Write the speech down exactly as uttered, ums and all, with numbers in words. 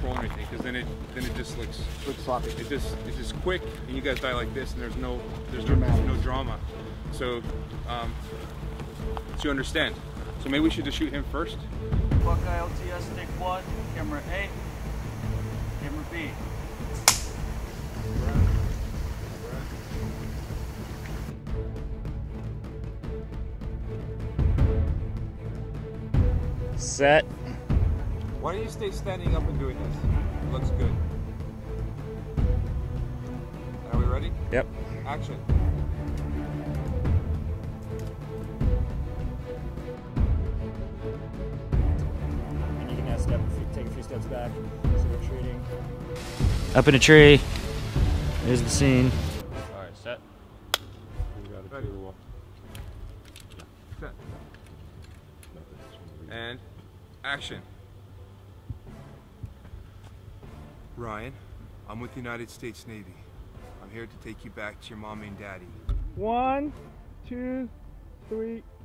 control anything, because then it then it just looks looks sloppy. It just it's just quick, and you guys die like this, and there's no there's no, no drama. So um, so you understand. So maybe we should just shoot him first. Buckeye L T S, take one, camera A, camera B. Set. Why don't you stay standing up and doing this? It looks good. Are we ready? Yep. Action. And you can uh, step, take a few steps back. So we're retreating. Up in a tree. Here's the scene. All right, set. Ready. Set. And action. Ryan, I'm with the United States Navy. I'm here to take you back to your mommy and daddy. One, two, three.